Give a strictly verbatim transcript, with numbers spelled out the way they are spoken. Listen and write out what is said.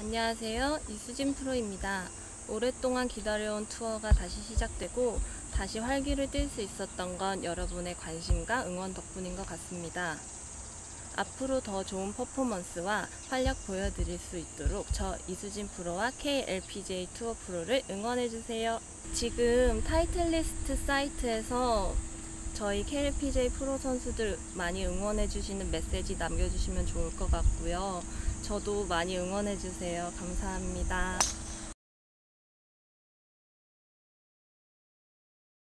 안녕하세요. 이수진 프로입니다. 오랫동안 기다려온 투어가 다시 시작되고 다시 활기를 띨 수 있었던 건 여러분의 관심과 응원 덕분인 것 같습니다. 앞으로 더 좋은 퍼포먼스와 활약 보여드릴 수 있도록 저 이수진 프로와 케이엘피지에이 투어 프로를 응원해주세요. 지금 타이틀리스트 사이트에서 저희 케이엘피지에이 프로 선수들 많이 응원해주시는 메시지 남겨주시면 좋을 것 같고요. 저도 많이 응원해주세요. 감사합니다.